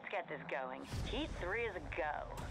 get this going. Heat 3 is a go.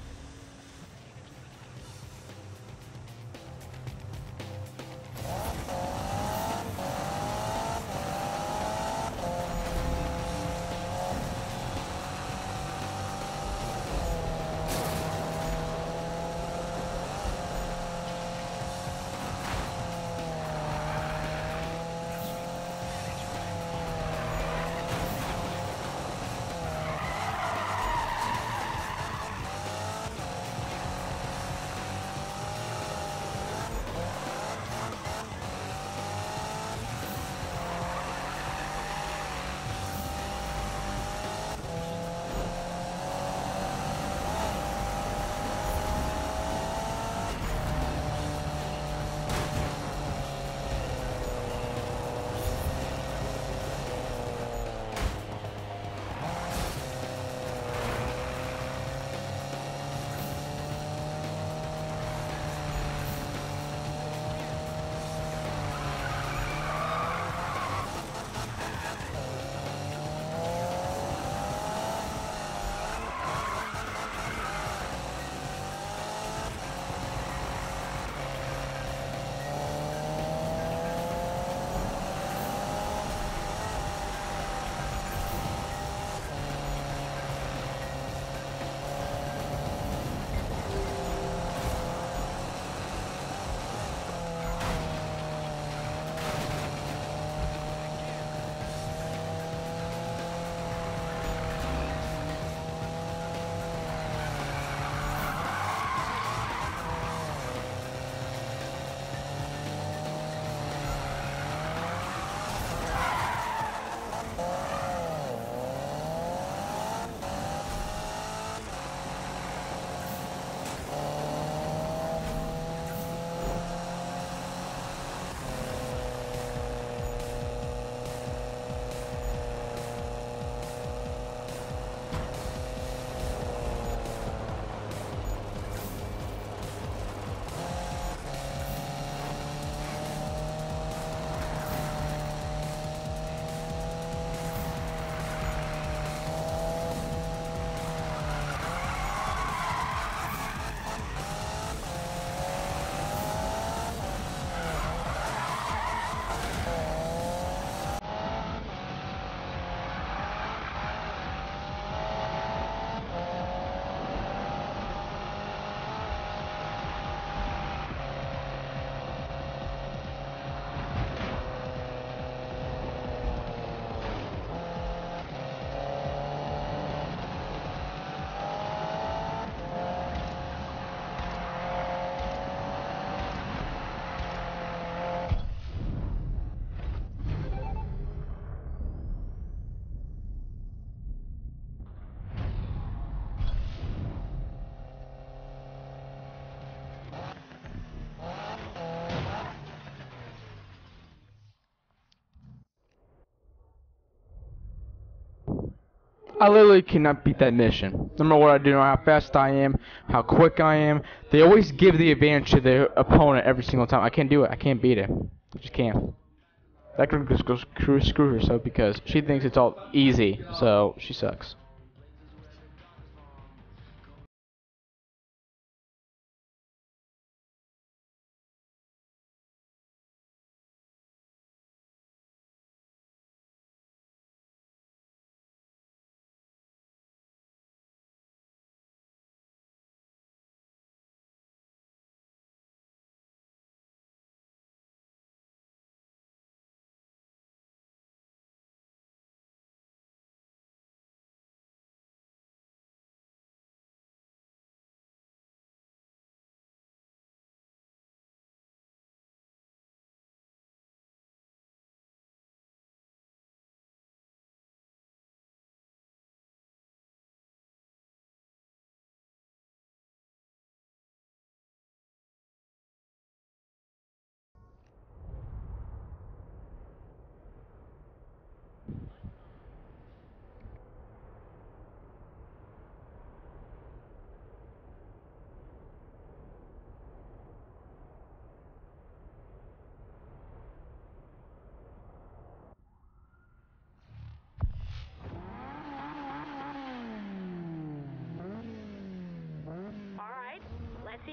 I literally cannot beat that mission. No matter what I do, no matter how fast I am, how quick I am, they always give the advantage to their opponent every single time. I can't do it. I can't beat it. I just can't. That girl just goes screw herself because she thinks it's all easy, so she sucks.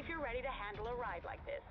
if you're ready to handle a ride like this.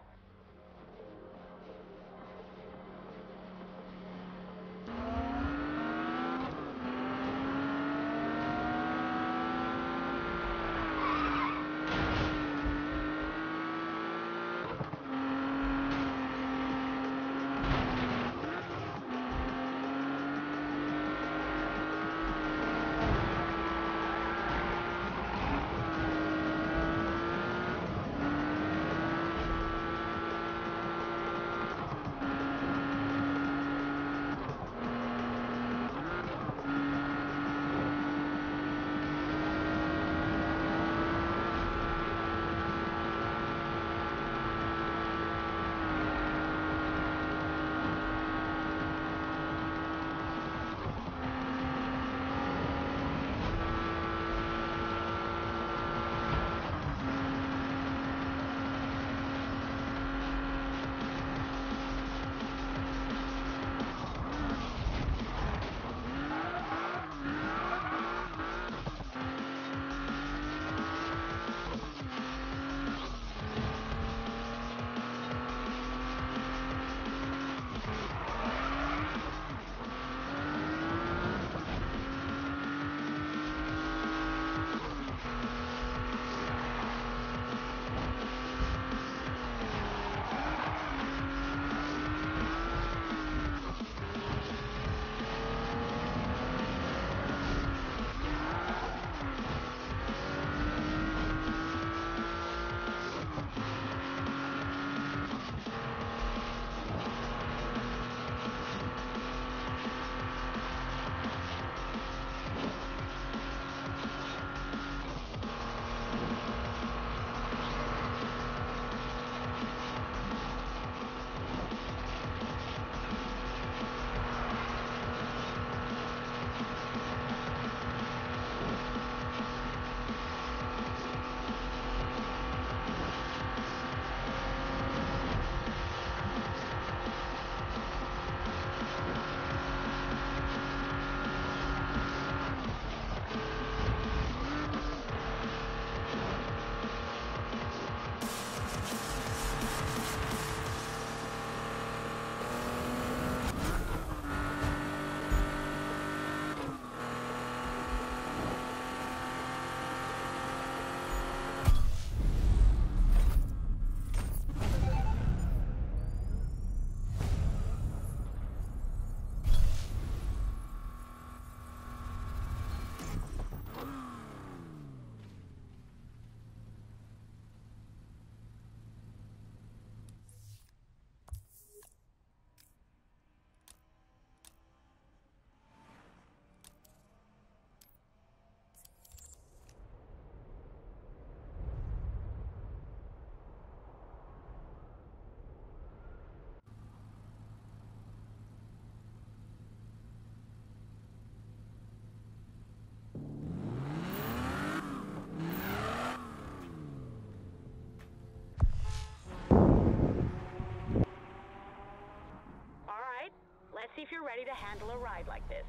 Let's see if you're ready to handle a ride like this.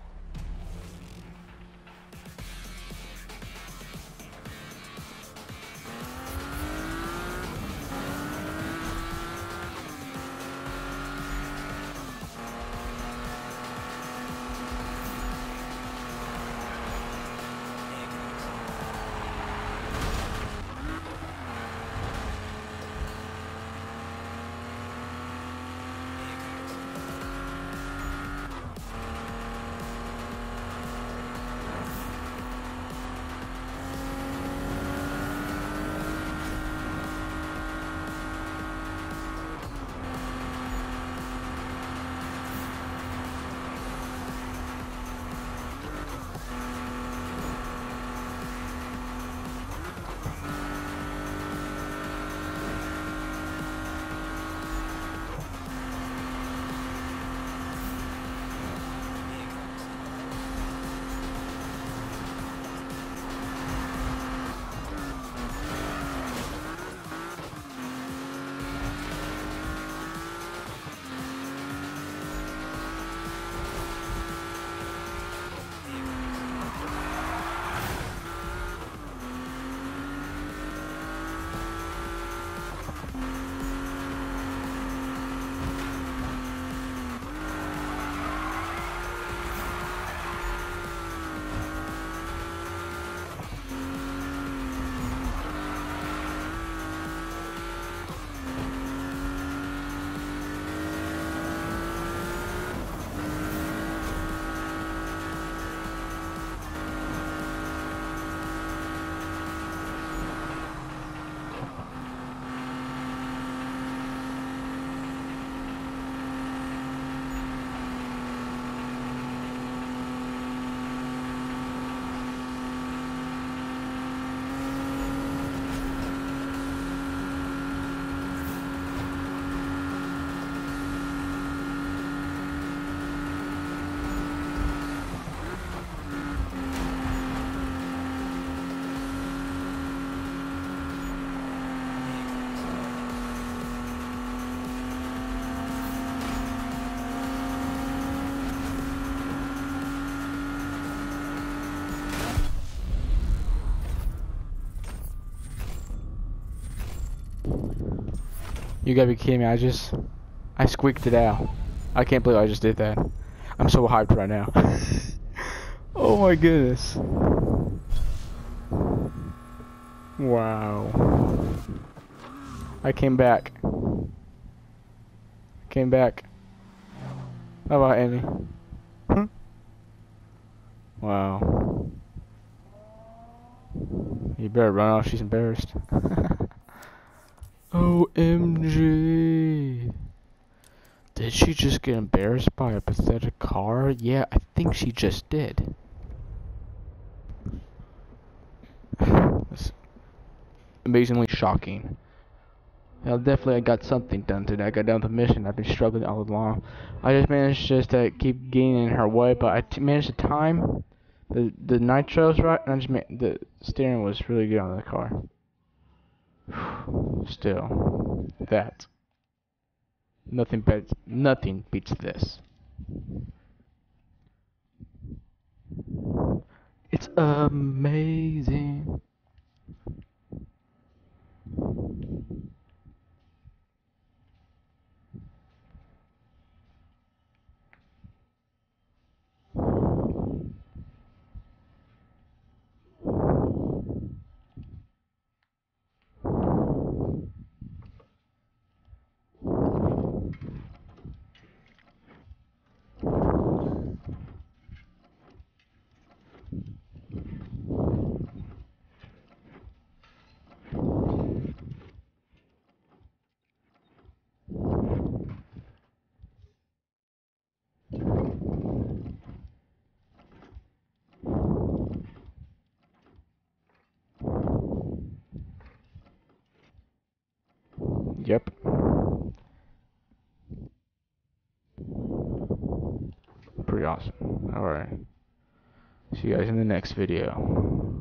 You gotta be kidding me. I squeaked it out. I can't believe I just did that. I'm so hyped right now. Oh my goodness. Wow. I came back. Came back. How about Amy? Wow. You better run off, she's embarrassed. OMG. Did she just get embarrassed by a pathetic car? Yeah, I think she just did. That's amazingly shocking. Well, definitely I got something done today. I got done with the mission. I've been struggling all along. I just managed to keep getting in her way, but I managed to time the nitros right, and I just the steering was really good on the car. Still, that nothing beats this. It's amazing. Yep. Pretty awesome. Alright. See you guys in the next video.